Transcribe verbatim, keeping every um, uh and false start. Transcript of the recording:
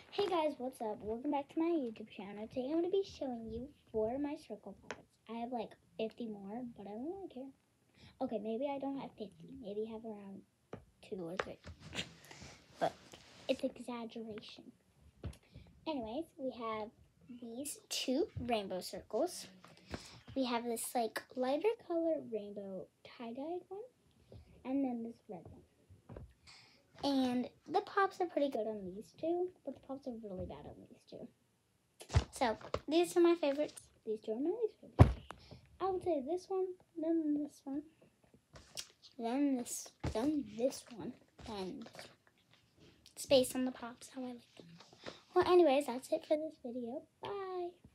Hey guys, what's up? Welcome back to my YouTube channel. Today I'm going to be showing you four of my circle pops. I have like fifty more, but I don't really care. Okay, maybe I don't have fifty. Maybe I have around two or three. But it's exaggeration. Anyways, we have these two rainbow circles. We have this like lighter color rainbow tie-dyed one. And then this red one. And the pops are pretty good on these two, but the pops are really bad on these two. So, these are my favorites. These two are my least favorites. I would say this one, then this one, then this, then this one, then this one. It's based on the pops, how I like them. Well, anyways, that's it for this video. Bye!